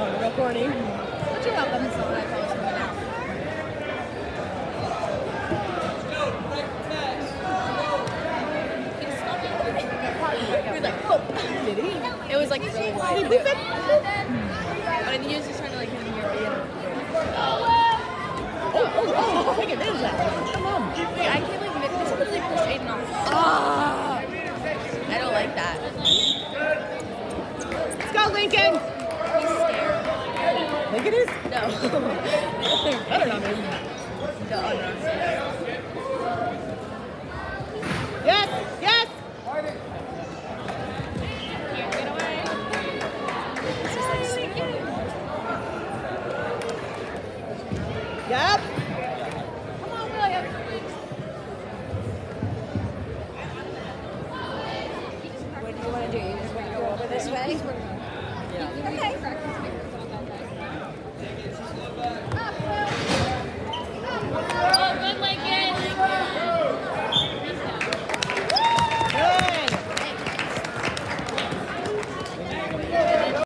recording. But you're welcome. It's not what I call it. He was like, oh. Did he? It was like really light. But I think he was just trying to like hit me here. Oh, take advantage of that. Come on. Wait, I can't like miss. This literally pushed Aiden off. Ah! I don't like that. Let's go, Lincoln. He's scared. Lincoln is? No. Better not be. No.